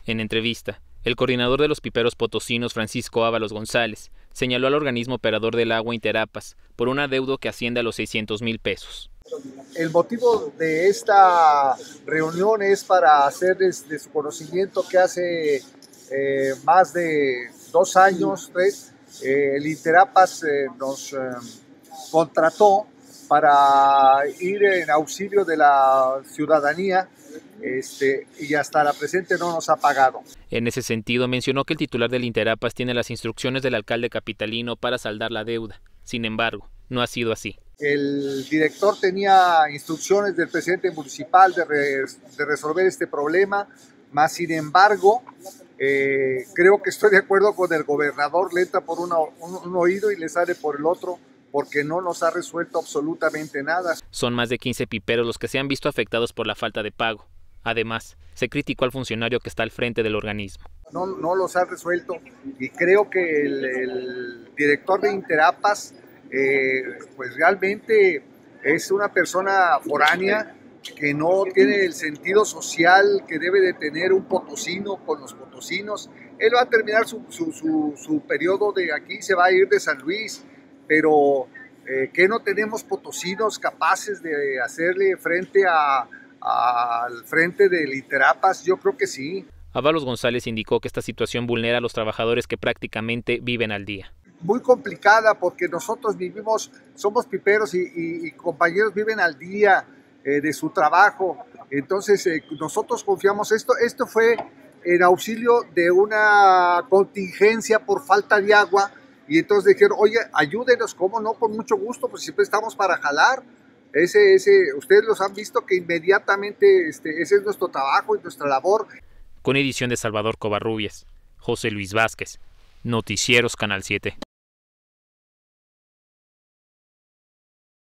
En entrevista, el coordinador de los piperos potosinos, Francisco Ábalos González, señaló al organismo operador del agua Interapas por un adeudo que asciende a los 600,000 pesos. El motivo de esta reunión es para hacer de su conocimiento que hace más de 2 años, 3, el Interapas nos contrató para ir en auxilio de la ciudadanía y hasta la presente no nos ha pagado. En ese sentido, mencionó que el titular del Interapas tiene las instrucciones del alcalde capitalino para saldar la deuda. Sin embargo, no ha sido así. El director tenía instrucciones del presidente municipal de resolver este problema, más sin embargo, creo que estoy de acuerdo con el gobernador, le entra por un oído y le sale por el otro, porque no nos ha resuelto absolutamente nada. Son más de 15 piperos los que se han visto afectados por la falta de pago. Además, se criticó al funcionario que está al frente del organismo. No los ha resuelto y creo que el director de Interapas pues realmente es una persona foránea que no tiene el sentido social que debe de tener un potosino con los potosinos. Él va a terminar su periodo de aquí, se va a ir de San Luis, pero que no tenemos potosinos capaces de hacerle frente al frente del Interapas. Yo creo que sí. Ábalos González indicó que esta situación vulnera a los trabajadores que prácticamente viven al día. Muy complicada porque nosotros somos piperos y compañeros viven al día de su trabajo. Entonces nosotros confiamos esto fue en auxilio de una contingencia por falta de agua y entonces dijeron, oye, ayúdenos, ¿cómo no? Con mucho gusto, pues siempre estamos para jalar. Ustedes los han visto que inmediatamente ese es nuestro trabajo y nuestra labor. Con edición de Salvador Covarrubias, José Luis Vázquez, Noticieros Canal 7.